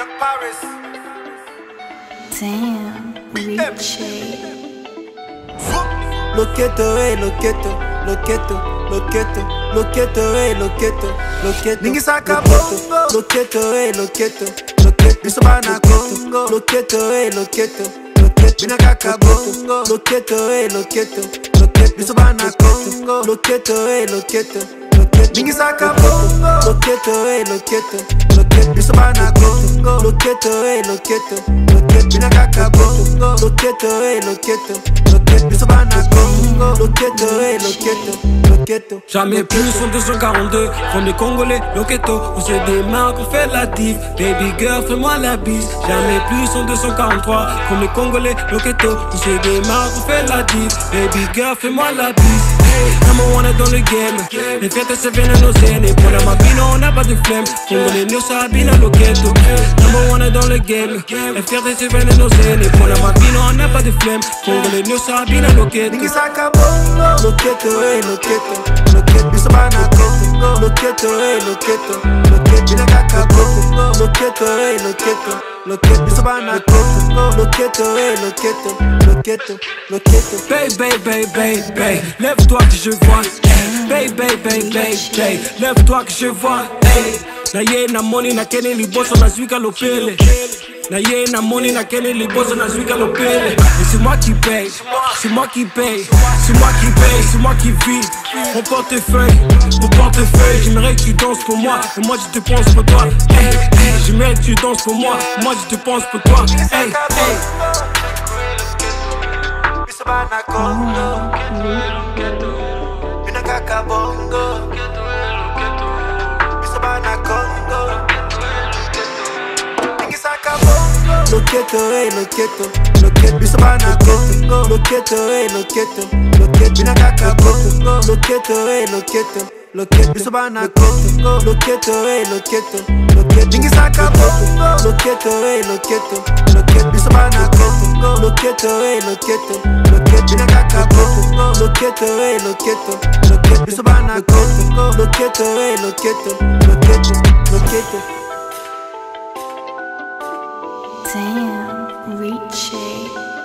Young Paris. Damn, Richie. Loqueto, loqueto, loqueto, loqueto, loqueto, loqueto, loqueto. Ninguém saca bongo. Loqueto, loqueto, loqueto. Isso vai na Congo. Loqueto, loqueto, loqueto. Mina caca bongo. Loqueto, loqueto, loqueto. Isso vai na Congo. Loqueto, loqueto, loqueto. Ninguém saca bongo. Loqueto, loqueto, loqueto. Isso vai na Congo. Loqueto, loqueto, loqueto. Mina caca bongo. Loqueto, loqueto, loqueto. Isso vai na Congo. Loqueto, loqueto, loqueto. Jamais plus en 242. On est congolais, loqueto. On se démarque, on fait la diff. Baby girl, fais-moi la bise. Jamais plus en 243. On est congolais, loqueto. On se démarque, on fait la diff. Baby girl, fais-moi la bise. Number one dans le game. Les fêtes se viennent nos aînés. Pour la mabino, on n'a pas de flemme. Congolais, nous sabine, loqueto. Number one dans le game. Les fêtes se viennent nos aînés. Pour la mabino, on n'a pas de flemme. Congolais, nous sabine, loqueto. Ninguém saca bongo. Loqueto, loqueto, loqueto. Isso vai na Congo. Loqueto, loqueto, loqueto. Mina caca bongo. Loqueto, loqueto, loqueto. Isso vai na Congo. Loqueto, loqueto, loqueto, loqueto. Baby, lève-toi que je vois. Baby, lève-toi que je vois. Na ye na money na kene liboso na zwika lopele. Na ye na money na kene liboso na zwika lopele. Et c'est moi qui paye, c'est moi qui paye, c'est moi qui paye, c'est moi qui vis. Mon portefeuille, j'aimerais que tu danses pour moi, et moi je te pense pour toi. J'aimerais que tu danses pour moi, moi je te pense pour toi. Isso vai na Congo. Mina caca bongo. Isso vai na Congo. Ninguém saca bongo. Loqueto, loqueto, loqueto. Isso vai na Congo. Loqueto, loqueto, loqueto. Mina caca bongo. Loqueto, loqueto, loqueto. Isso vai na Congo. Loqueto, loqueto, loqueto. Ninguém saca bongo. Loqueto, loqueto, loqueto. Isso vai na Congo. Loqueto, loqueto, loqueto. Mina caca bongo. Loqueto, loqueto, loqueto. Isso vai na Congo. Loqueto, loqueto, loqueto, loqueto. Damn, Richie.